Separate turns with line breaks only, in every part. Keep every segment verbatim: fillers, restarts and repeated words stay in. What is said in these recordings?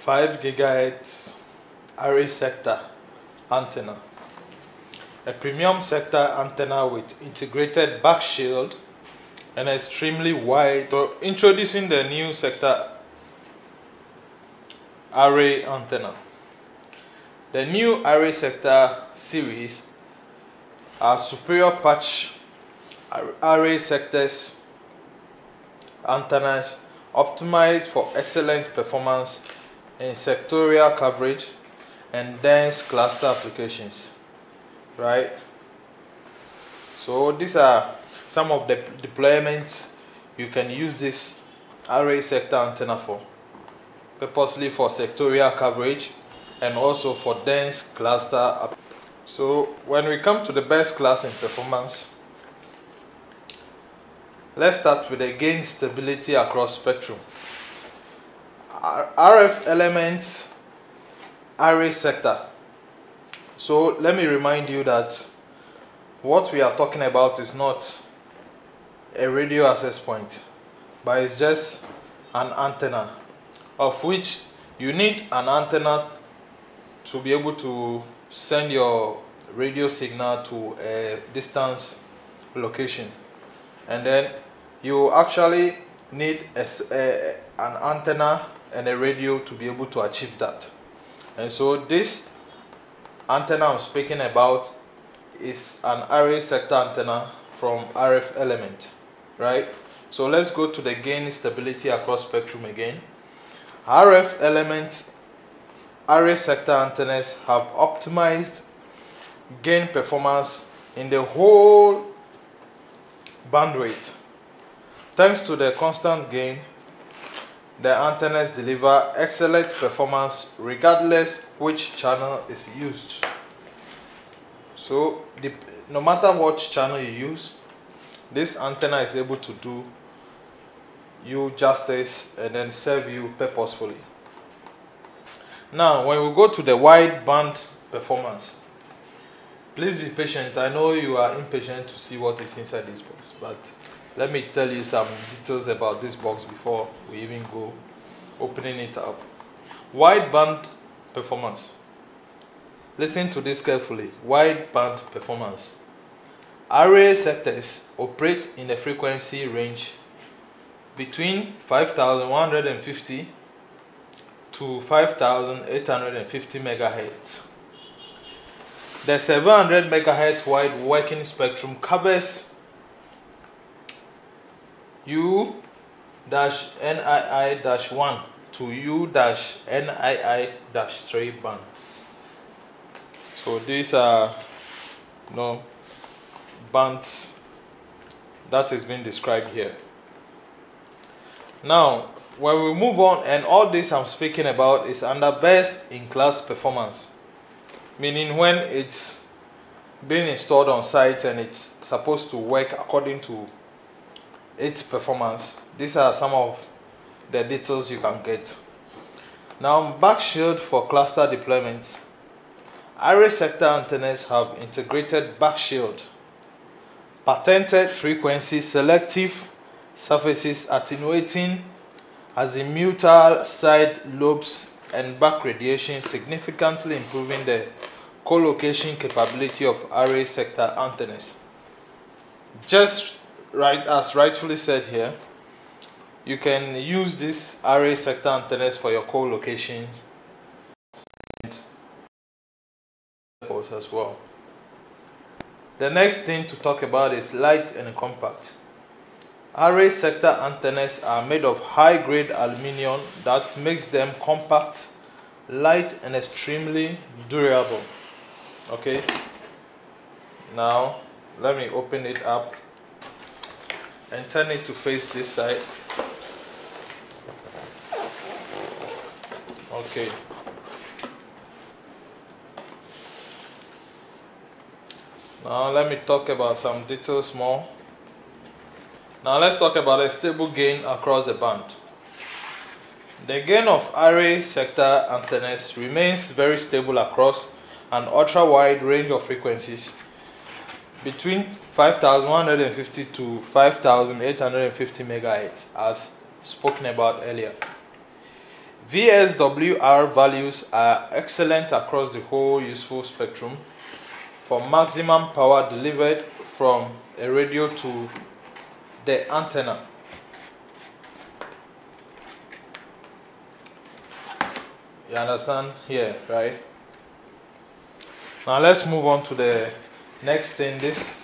five gigahertz array sector antenna, a premium sector antenna with integrated backshield and extremely wide. So introducing the new sector array antenna. The new array sector series are superior patch array sectors antennas optimized for excellent performance in sectorial coverage and dense cluster applications, right? So these are some of the deployments you can use this array sector antenna for, purposely for sectorial coverage and also for dense cluster. So when we come to the best class in performance, let's start with the gain stability across spectrum. R F elements array sector. So let me remind you that what we are talking about is not a radio access point, but it's just an antenna, of which you need an antenna to be able to send your radio signal to a distance location, and then you actually need a, a, an antenna and a radio to be able to achieve that. And so this antenna I'm speaking about is an array sector antenna from R F element, right? So let's go to the gain stability across spectrum again. R F element array sector antennas have optimized gain performance in the whole bandwidth. Thanks to the constant gain, the antennas deliver excellent performance regardless which channel is used. So the, no matter what channel you use, this antenna is able to do you justice and then serve you purposefully. Now when we go to the wide band performance, please be patient. I know you are impatient to see what is inside this box, but let me tell you some details about this box before we even go opening it up. Wide band performance. Listen to this carefully. Wide band performance. Array sectors operate in the frequency range between five thousand one hundred fifty to five thousand eight hundred fifty megahertz. The seven hundred megahertz wide working spectrum covers U N I I one to U N I I three bands. So these are you know, bands that is being described here. Now when we move on, and all this I'm speaking about is under best in class performance, meaning when it's being installed on site and it's supposed to work according to its performance. These are some of the details you can get. Now, backshield for cluster deployments. Array sector antennas have integrated backshield, patented frequency selective surfaces attenuating azimuthal side lobes and back radiation, significantly improving the co-location capability of array sector antennas. Just right as rightfully said here, you can use this array sector antennas for your co-location as well. The next thing to talk about is light and compact. Array sector antennas are made of high-grade aluminium that makes them compact, light, and extremely durable. Okay, now let me open it up and turn it to face this side. Okay. Now let me talk about some details more. Now let's talk about a stable gain across the band. The gain of array sector antennas remains very stable across an ultra-wide range of frequencies between five thousand one hundred fifty to five thousand eight hundred fifty megahertz, as spoken about earlier. V S W R values are excellent across the whole useful spectrum for maximum power delivered from a radio to the antenna. You understand here, right? Now let's move on to the next thing this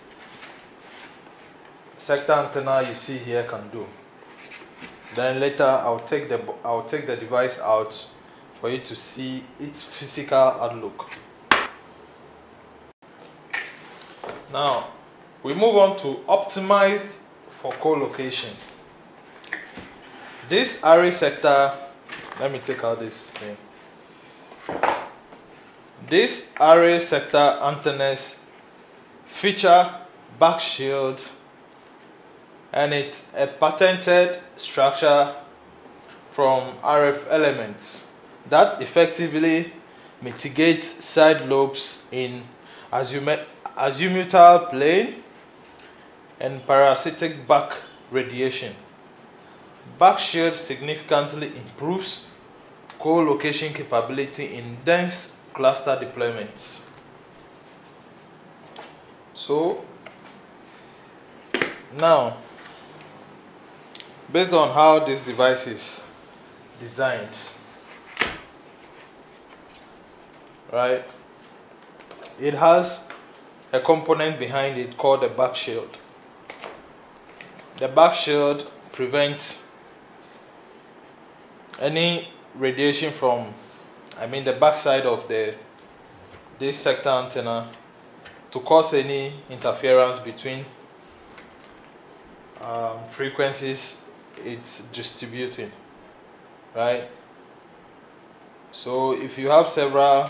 sector antenna you see here can do. Then later I'll take the I'll take the device out for you to see its physical outlook. Now we move on to optimized for co-location. This array sector, let me take out this thing. This array sector antennas feature backshield, and it's a patented structure from R F elements that effectively mitigates side lobes in azimuthal plane and parasitic back radiation. Backshield significantly improves co-location capability in dense cluster deployments. So now, based on how this device is designed, right, it has a component behind it called the backshield. The backshield prevents any radiation from, I mean the backside of the this sector antenna, to cause any interference between um, frequencies it's distributing, right? So if you have several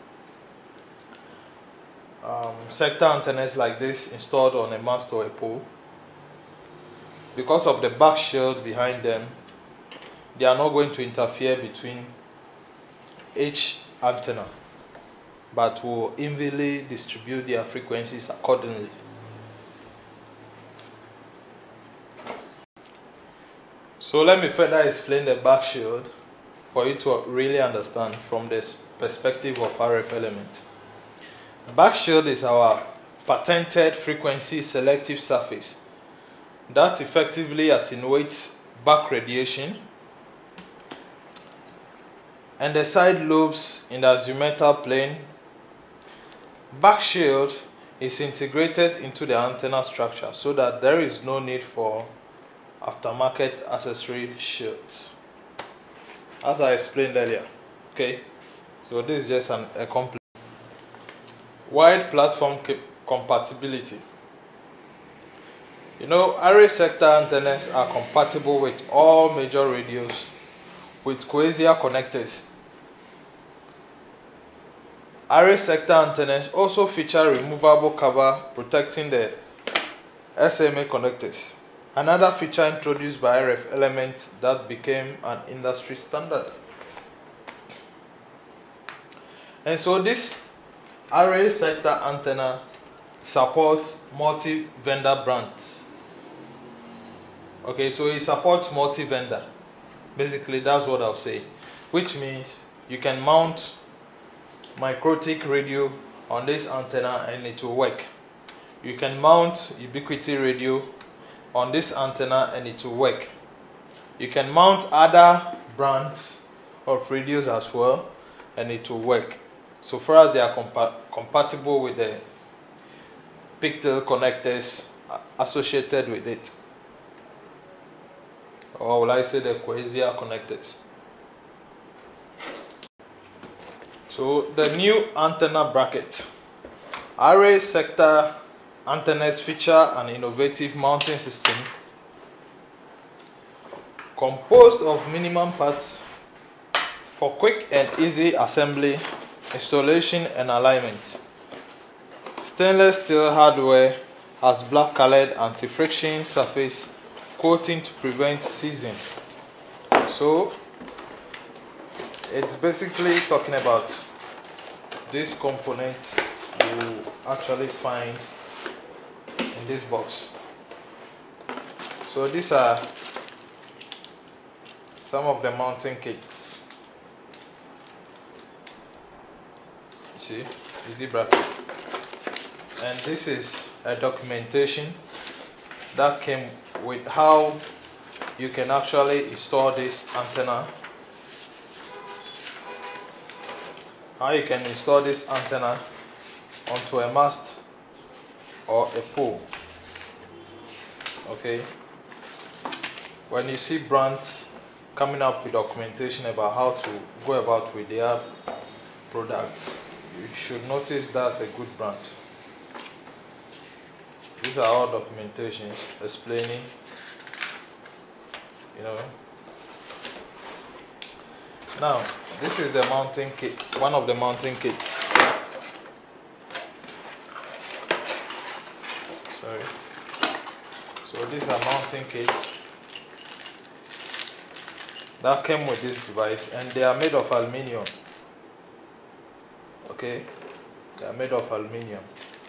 um, sector antennas like this installed on a mast or a pole, because of the backshield behind them, they are not going to interfere between each antenna, but will evenly distribute their frequencies accordingly. So let me further explain the backshield for you to really understand from this perspective of R F element. Backshield is our patented frequency selective surface that effectively attenuates back radiation and the side lobes in the azimuthal plane. Backshield is integrated into the antenna structure so that there is no need for aftermarket accessory shields, as I explained earlier. Okay, so this is just an, a complete. Wide platform compatibility. You know, array sector antennas are compatible with all major radios with coaxial connectors. Array sector antennas also feature removable cover protecting the S M A connectors, another feature introduced by R F elements that became an industry standard. And so this array sector antenna supports multi-vendor brands. Okay, so it supports multi-vendor. Basically, that's what I'll say, which means you can mount mikrotik radio on this antenna and it will work. You can mount ubiquiti radio on this antenna and it will work. You can mount other brands of radios as well and it will work, so far as they are compa compatible with the pigtail connectors associated with it, or will I say the coaxial connectors. So the new antenna bracket. Array sector antennas feature an innovative mounting system composed of minimum parts for quick and easy assembly, installation and alignment. Stainless steel hardware has black colored anti-friction surface coating to prevent seizing. So it's basically talking about these components you actually find in this box. So these are some of the mounting kits. You see, easy bracket. And this is a documentation that came with how you can actually install this antenna. How you can install this antenna onto a mast or a pole. Okay. When you see brands coming up with documentation about how to go about with their products, you should notice that's a good brand. These are all documentations explaining, you know. Now, this is the mounting kit, one of the mounting kits. Sorry. So these are mounting kits that came with this device, and they are made of aluminium. Okay, they are made of aluminium.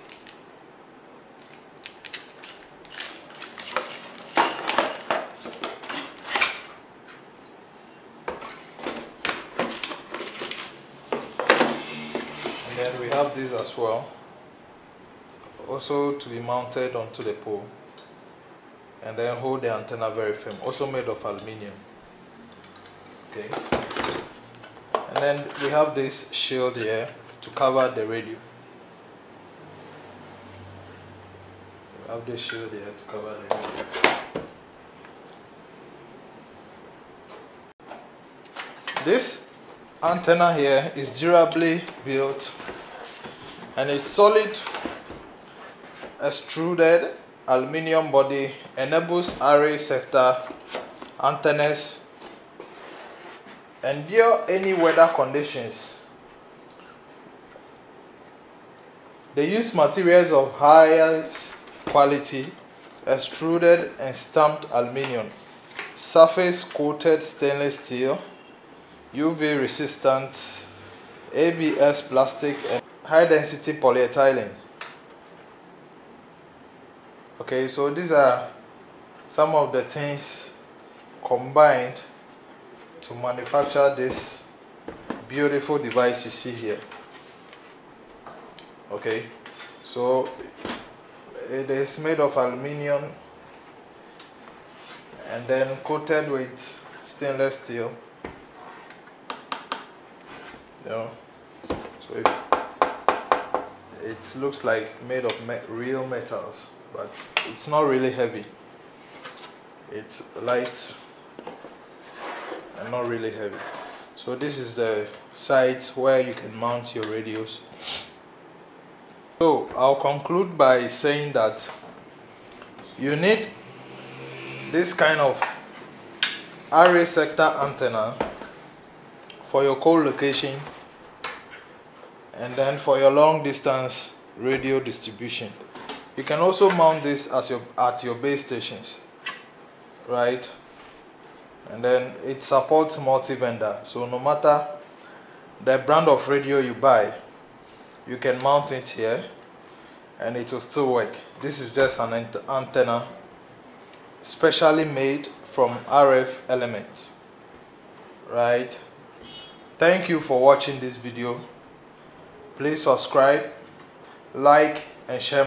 And then we have this as well, also to be mounted onto the pole, and then hold the antenna very firm, also made of aluminium. Okay, and then we have this shield here to cover the radio. We have this shield here to cover the radio. This antenna here is durably built, and it's solid extruded aluminium body, enables array sector antennas endure any weather conditions. They use materials of highest quality, extruded and stamped aluminium, surface coated stainless steel, U V resistant, A B S plastic, and high density polyethylene. Okay, so these are some of the things combined to manufacture this beautiful device you see here. Okay, so it is made of aluminium and then coated with stainless steel. You know, so it, it looks like made of me real metals, but it's not really heavy. It's light and not really heavy. So this is the sites where you can mount your radios. So I'll conclude by saying that you need this kind of array sector antenna for your co-location and then for your long distance radio distribution. You can also mount this as your at your base stations, right? And then it supports multi-vendor, so no matter the brand of radio you buy, you can mount it here and it will still work. This is just an antenna specially made from R F elements, right? Thank you for watching this video. Please subscribe, like and share.